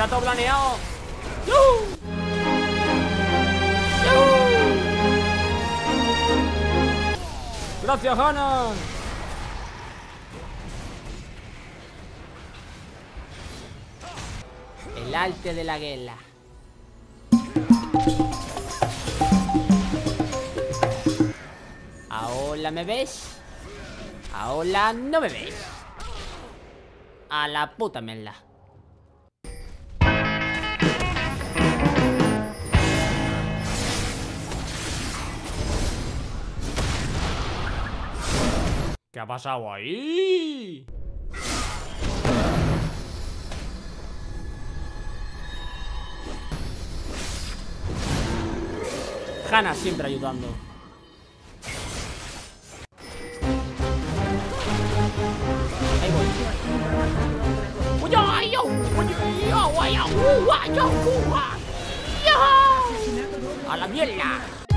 está todo planeado. ¡Yuhu! ¡Yuhu! Gracias, Hannah. El arte de la guerra. Ahora me ves. Ahora no me ves. A la puta mierda. ¿Qué ha pasado ahí? Hannah siempre ayudando. Ahí voy. A la mierda.